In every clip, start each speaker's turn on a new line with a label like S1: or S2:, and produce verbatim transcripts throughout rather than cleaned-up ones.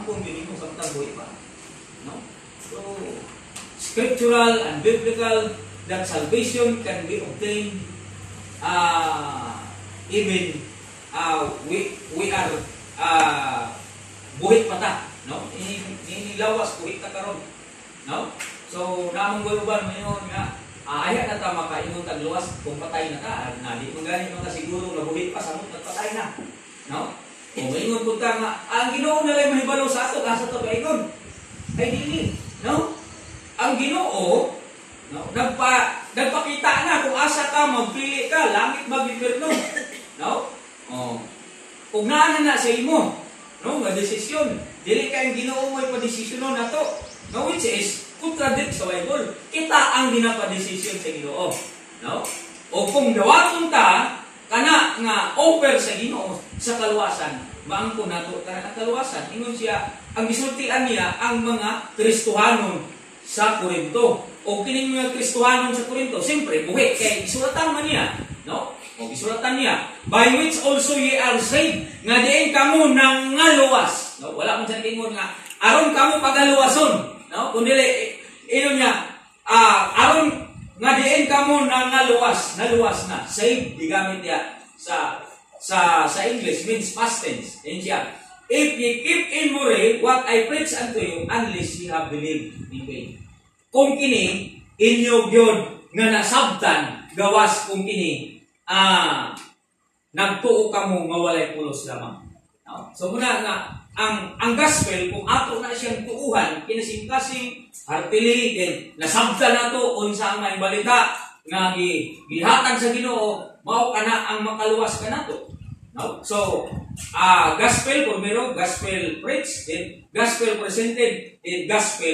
S1: maangkon yun mo samtang buhay pa. No? So, scriptural and biblical that salvation can be obtained uh, even uh, we we are uh, buhit pata, no? Ini ini lawas buhit ta karon, no? So namong guluban mayon nga uh, aya na ta makaingon tag luwas kung patay na ka, na di man gani mga siguro na buhit pa samot nagpatay na, no? Kung maingon pud ta nga ang Ginoo na lay mahibalo sa ato asa to paingon. Ay dili, no? Ang Ginoo, no, nagpa nagpakita na kung asa ka magpili ka, langit ba impierno, no? Oh. Kung naa na sa imo, no, nga desisyon, dili ka ang Ginoo mo ipadesisyonon nato, no, which is contradict sa Bible. Kita ang ginapadesisyon sa Ginoo, no? O kung dawaton ta kana nga offer sa Ginoo sa kaluwasan, maangko nato kana kaluwasan. Ingon siya, ang gisultian niya ang mga Kristohanon sa Korinto. O kining mga Kristohanon sa Korinto, siyempre buhi kay gisulatan man niya, no? O gisulatan niya, by which also ye are saved, nga diin kamo nangaluwas, no? Wala man sa ingon nga aron kamo pagaluwason, no? Kundi ino niya, ah uh, aron nga diin kamo nangaluwas, naluwas na, saved digamit niya sa sa sa English means past tense. Yan siya. If ye keep in memory what I preach unto you, unless ye have believed in vain. Kung kini inyo gyud nga nasabtan gawas kung kini ah nagtuo kamo nga walay pulos lamang. No? So muna nga ang ang gospel kung ato na siyang tuuhan kinasing-kasing heartily then nasabtan nato unsa ang may balita nga gihatag sa Ginoo mao kana ang makaluwas kanato. No? So ah uh, gospel primero, gospel preached, then gospel presented, then gospel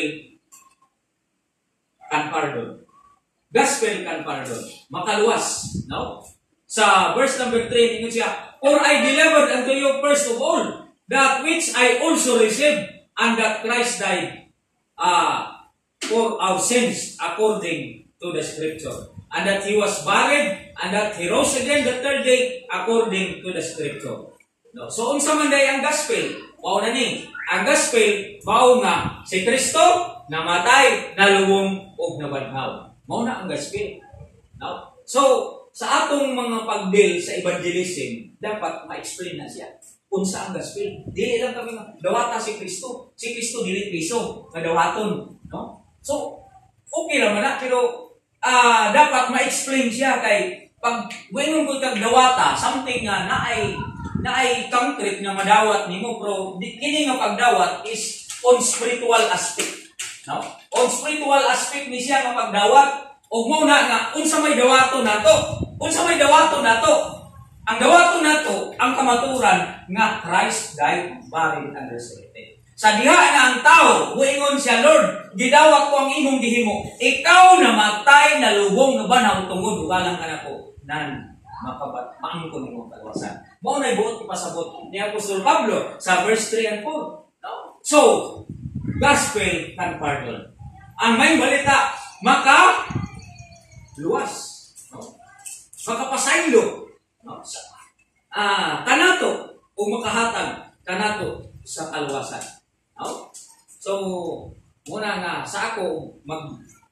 S1: can pardon. Gospel can pardon. Makaluwas. No? Sa verse number three, ingon siya, for I delivered unto you first of all, that which I also received, and that Christ died uh, for our sins, according to the Scripture. And that He was buried, and that He rose again the third day, according to the Scripture. No? So, unsa man day ang gospel? Wow na ni. Ang gospel, bao nga, si Kristo, namatay, nalubong, o nabanhaw. Mao na ang gospel. No? So, sa atong mga pagdeal sa evangelism, dapat ma-explain na siya. Unsa ang gospel? Dili lang kami nga, dawata si Kristo. Si Kristo dili piso, nga dawaton. No? So, okay lang na, pero uh, dapat ma-explain siya kay pag wengon ko kag dawata, something nga na ay na ay concrete nga madawat nimo, pero kini nga pagdawat is on spiritual aspect. No? On spiritual aspect ni siya nga pagdawat. O mo na nga, unsa may dawato nato? Unsa may dawato nato? Ang dawato nato, ang kamaturan nga Christ died, buried, and resurrected. Sa diha na ang tao, buingon siya, Lord, gidawat ko ang imong gihimo. Ikaw namatay, nalubong na banaw tungod, ugalang ka na ko, nan makabat, maangkon imong kaluwasan. Mao na ibuot ipasabot ni Apostol Pablo sa verse three and four. No? So, gospel can pardon. Ang may balita, maka luwas, no? Makapasaylo, no? Ah, kanato o makahatag kanato sa kaluwasan, no? So muna nga sa ako mag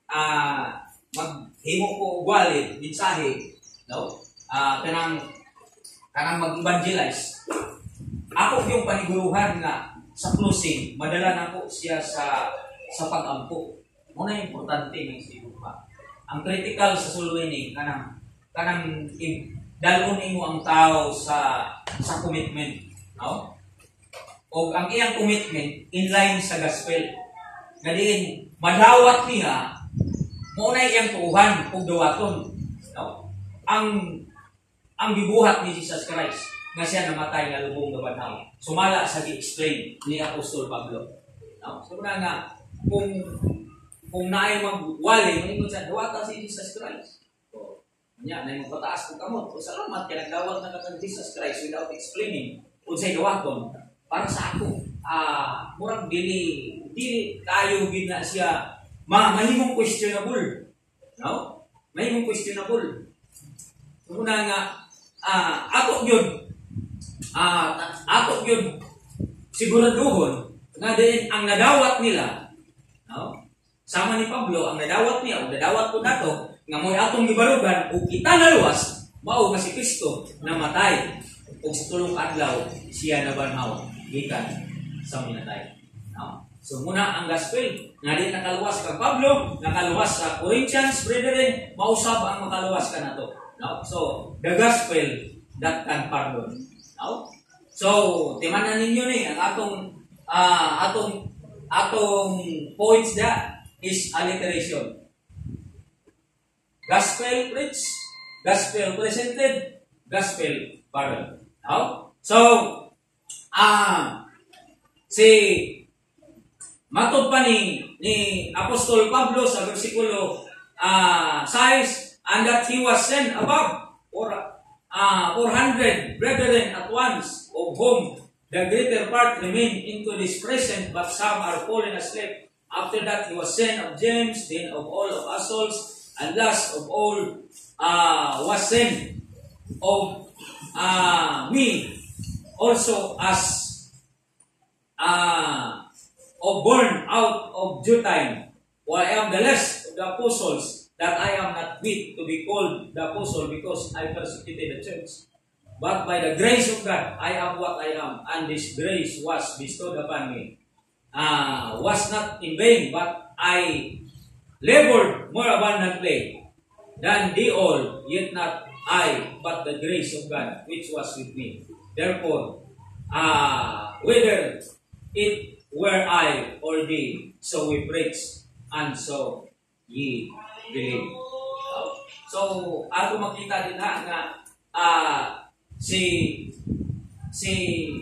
S1: ah maghimo ko walid mensahe, no? Ah, kanang kanang mag-evangelize. Ako yung paniguruhan nga sa closing, madala nako siya sa sa pag-ampo. Muna importante ng sinuha. Ang critical sa sulwini kanang kanang dalon imo ang tao sa sa commitment, no? O ang iyang commitment in line sa gospel. Gadiin madawat niya mo na iyang tuuhan ug dawaton, no? Ang ang gibuhat ni Jesus Christ nga siya namatay nga lubong nga banhaw. Sumala sa gi-explain ni Apostol Pablo. No? So na nga kung kung naay magwali, mangingon sa dawata si Jesus Christ. So, nya na magpataas ko kamot. So, salamat kay nagdawat na kang Jesus Christ without explaining unsay dawaton para sa ako. Ah, uh, murag dili dili kayo gid na siya ma mahimong questionable. No? Mahimong questionable. So, una nga ah uh, ato gyud ah uh, ato gyud siguraduhon nga din ang nadawat nila, no? Sama ni Pablo, ang nadawat niya, ang nadawat ko nato, nga mo'y atong gibarugan, o kita naluwas, mao nga si Kristo namatay. O sa tulong adlaw, siya nabanhaw, gikan sa minatay. No? So muna ang gospel, nga din nakaluwas kang Pablo, nakaluwas sa Corinthians, brethren, mausab ang makaluwas ka na to. No? So, the gospel that can pardon. No? So, timanan ninyo ni, ang atong, uh, atong, atong points da is alliteration. Gospel preached, gospel presented, gospel pardon. No? So, ah, uh, si matod pa ni, ni Apostol Pablo sa versikulo uh, six, and that he was sent above or uh, four hundred brethren at once, of whom the greater part remain into this present, but some are fallen asleep. After that he was sent of James, then of all apostles, and last of all uh, was sent of uh, me also, as uh, of born out of due time, while I am the last of the apostles, that I am not fit to be called the apostle, because I persecuted the church. But by the grace of God, I am what I am, and this grace was bestowed upon me. Uh, was not in vain, but I labored more abundantly than they all, yet not I, but the grace of God, which was with me. Therefore, uh, whether it were I or they, so we preach, and so ye believe. So, ako makita din ha, nga uh, si si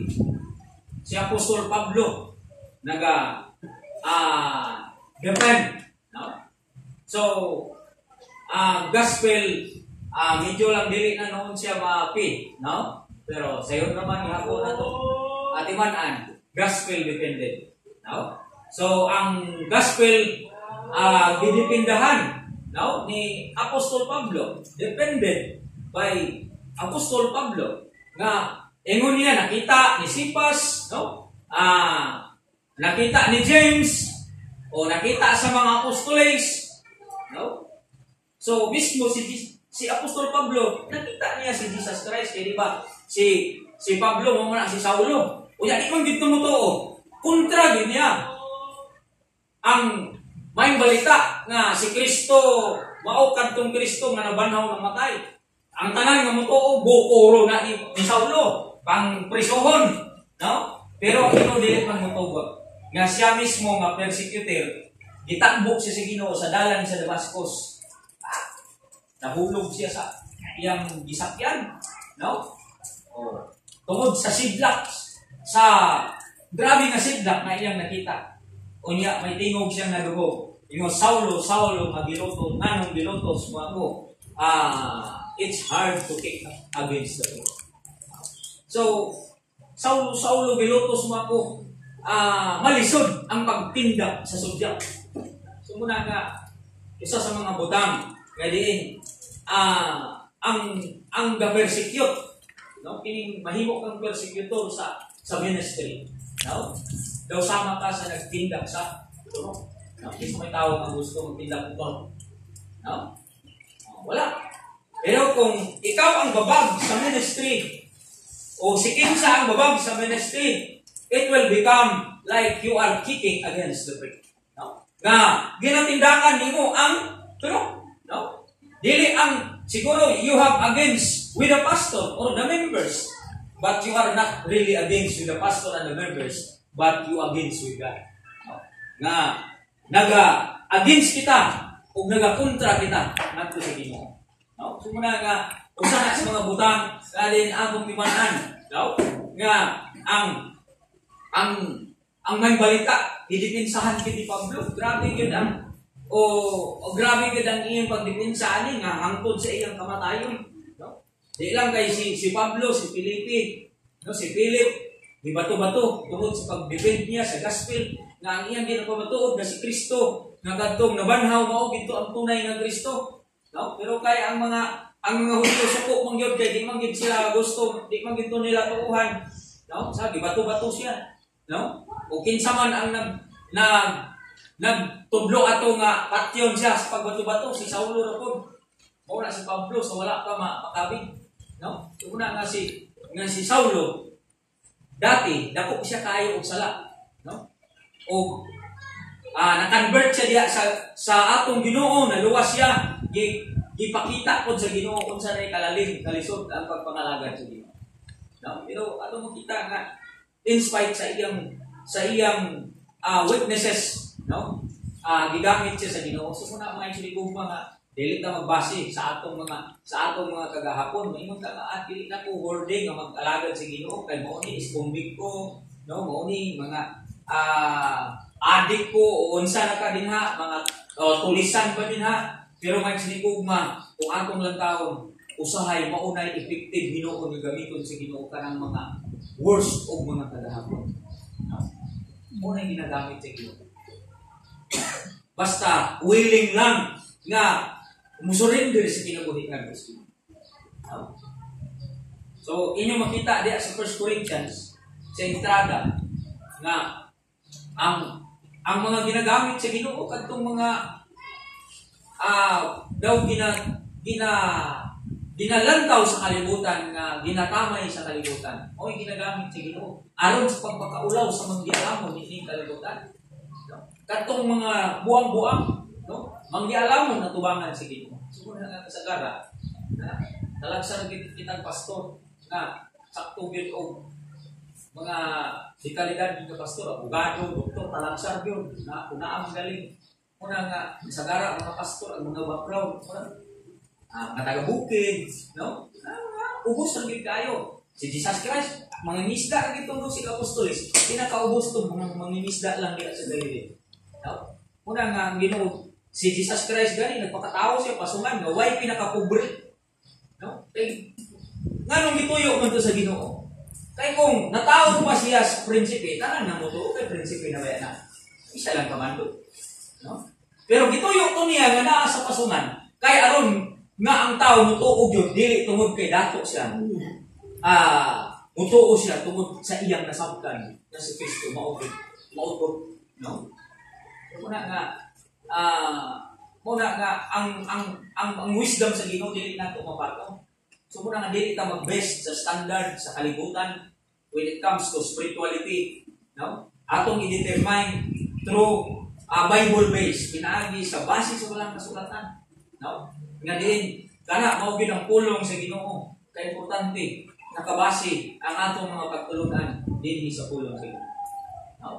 S1: si Apostol Pablo naga uh, defend, no? So, uh, gospel, uh, medyo lang dili na noon siya ma-pi, no? Pero sayo naman ihapon na to, atimanan, gospel dependent, no? So, ang gospel uh, gidipindahan, no, ni Apostol Pablo, dependent by Apostol Pablo, nga ingon niya nakita ni Sipas, no? Ah, nakita ni James, o nakita sa mga apostoles, no? So mismo si si Apostol Pablo, nakita niya si Jesus Christ, kaya di ba? Si si Pablo mo na si Saulo. O yan, di man gito mo to, kontra din niya ang may balita nga si Kristo, mao kadtong Kristo nga nabanhaw ng matay. Ang tanan nga motuo bukoro na ni, ni Saulo pang prisohon, no? Pero ino dili man motuo nga siya mismo nga persecutor, gitakbo siya sa Ginoo sa dalan sa Damascus. Ah, nahulog siya sa iyang gisakyan, no? Oh, tungod sa sidlak, sa grabe nga sidlak na iyang nakita. Unya may tingog siya nga dugo. Ingo, Saulo, Saulo, magiluto, nanong gilutos mo ako. Ah, it's hard to kick against the Lord. So, Saulo, Saulo, gilutos mo ako. Ah, malisod ang pagtinda sa sudyak. So, muna nga, isa sa mga butang, kaya diin, ah, ang, ang the-persecute, no? Kining mahimo kang persecutor sa, sa ministry. No? Daw sama ka sa nagtinda sa ito. No? Hindi may tao ang gusto magtinda ito. No? Wala. Pero kung ikaw ang babag sa ministry, o si kinsa ang babag sa ministry, it will become like you are kicking against the brick. No? Nga, ginatindakan nimo ang pero, no? Dili ang siguro you have against with the pastor or the members, but you are not really against with the pastor and the members, but you against with God. No? Nga, naga-against kita o naga-kontra kita nato sa Ginoo. No? So muna nga, usa na sa mga butang kalin akong timanan. No? Nga, ang ang ang may balita, idipinsahan kiti Pablo. Grabe yun ang o, o grabe yun ang iyong pagdipinsa ani nga hangtod sa iyang kamatayon. No? Di lang kay si, si Pablo, si Felipe, no? Si Philip, di bato-bato tungod sa pagdepend niya sa gospel nga ang iyang ginapamatuod na si Kristo nga kadtong nabanhaw mao gito ang tunay nga Kristo. No? Pero kay ang mga ang mga Hudyo suko mong gyud kay di man gyud sila gusto, di man gyud nila tuuhan. No? Sa gibato-bato siya. No? O kinsa man ang nag nag nagtudlo ato nga patyon siya sa pagbato-bato si Saulo ra pod. Mao na si Pablo so wala pa mapakabig. No? Una nga si nga si Saulo dati dako siya kaayo og sala, no? O ah na-convert siya diha sa sa atong Ginoo, naluwas siya, gi gipakita pod sa Ginoo unsa nay kalalim, kalisod ang pagpangalagad sa Ginoo. No? Pero ato mo kita nga in spite sa iyang sa iyang uh, weaknesses, no? Ah gigamit siya sa Ginoo. So muna mga isuligugma nga dili ta magbase sa atong mga sa atong mga kagahapon, maingon ta nga at dili na ko hoarding nga mag-alagad sa Ginoo kay mao ni is convict ko, no? Mao ni mga ah adik ko o unsa na ka dinha, mga uh, tulisan pa dinha. Pero may sinikugma kung atong lang taon usahay maunay effective Ginoo nga gamiton sa Ginoo kanang mga worst og mga kagahapon. No? Muna ginagamit sa Ginoo. Basta willing lang nga musurrender sa kinabuhian sa Ginoo. No? So inyo makita diya sa First Corinthians sa entrada nga ang ang mga ginagamit sa Ginoo kadtong mga ah daw gina gina ginalantaw sa kalibutan nga ginatamay sa kalibutan. O ginagamit sa Ginoo aron sa pagpakaulaw sa mga gialamon ni kalibutan. No? Kadtong mga buang-buang, no? Manggialamon na tubangan sa Ginoo. Siguro na kasagara. Na talagsa na kitang pastor na sakto gyud og mga dekalidad ng pastor, abogado, doktor, talagsar yun, na una ang galing. Una nga, sagara mga pastor, ang mga background, uh, mga taga-bukid, no? Uh, ubos ang gid kayo. Si Jesus Christ, mga misda ang itong si Apostolis, pinakaubos itong mga mga misda lang nila sa Galilea. No? Una nga, ang Ginoo, si Jesus Christ gani, nagpakatao siya, pasungan, nga, why pinakapobre? No? Kaya, nga nung ituyo man to sa Ginoo, kaya kung natawag pa siya sa prinsipe, tanan na mo to, kay prinsipe na ba na? Isa lang kamando. No? Pero gituyo to niya nga naa sa pasungan, kay aron nga ang tao mutuog yun, dili tungod kay dato siya. Ah, mutuo siya tungod sa iyang nasabtan na si Kristo maugod. Maugod. No? Muna nga, ah, muna nga, ang, ang, ang, ang wisdom sa Ginoo dili nato mapato. So muna nga dili ta mag-best sa standard sa kalibutan when it comes to spirituality, no? Atong i-determine through uh, Bible based, pinaagi sa base sa walang kasulatan, no? Nga din kana mao gyud ang pulong sa Ginoo, kay importante nakabase ang atong mga pagtulunan dinhi sa pulong sa Ginoo. No?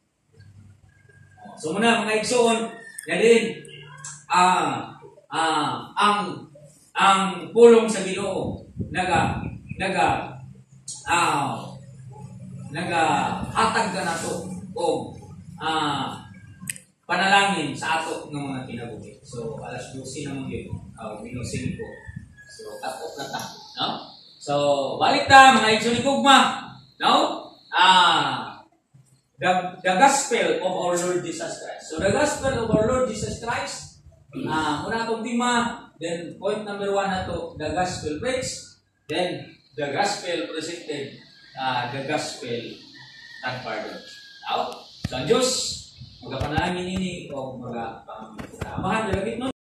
S1: So muna mga igsoon, nga din ah uh, uh, ang ang pulong sa Ginoo naga naga ah uh, naga hatag ka nato o ah uh, panalangin sa ato ng mga kinabuhi. So alas dose naman yun, uh, minusin ko. So cut off na ta, no? So balik ta mga igsoon ni Kugma, no? Ah the, the gospel of our Lord Jesus Christ. So the gospel of our Lord Jesus Christ, ah uh, muna itong tema. Then, point number one na to, the gospel preached. Then, the gospel presented, uh, the gospel and pardon. Now, so ang Diyos, magapanalangin ini o mag-amahan, uh,